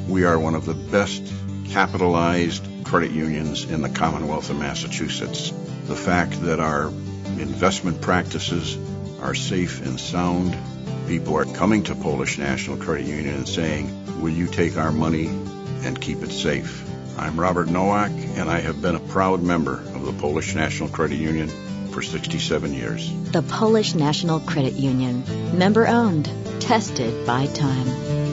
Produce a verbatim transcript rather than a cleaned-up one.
We are one of the best capitalized credit unions in the Commonwealth of Massachusetts. The fact that our investment practices are safe and sound, people are coming to Polish National Credit Union and saying, will you take our money and keep it safe? I'm Robert Nowak, and I have been a proud member of the Polish National Credit Union for sixty-seven years. The Polish National Credit Union. Member owned. Tested by time.